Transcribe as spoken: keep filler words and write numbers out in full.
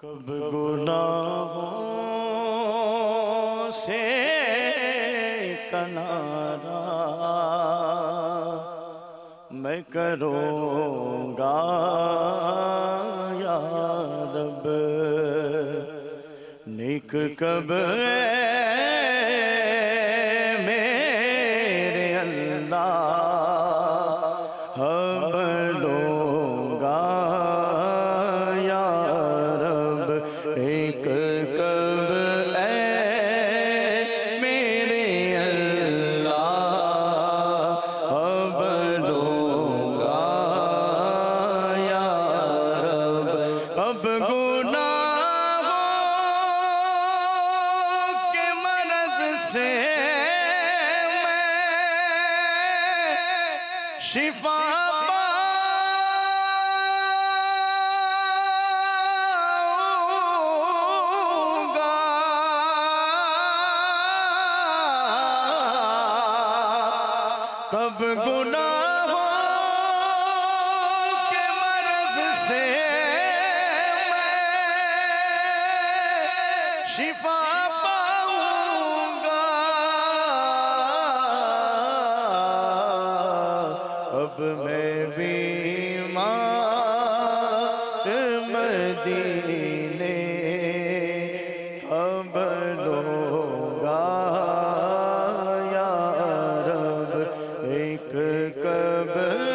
کب گناہوں سے کنارہ میں کروں گا یا رب، نیک کب میرے اللہ ہم لوں گا یا رب، نیک کب اے میرے اللہ ہم لوں گا یا رب، کب گناہوں کے مرض سے میں شفا پاؤں گا، کب گناہوں کے مرض سے میں شفا پاؤں گا، اب میں بیمار مدینے اب لوں گا یا رب، ایک کب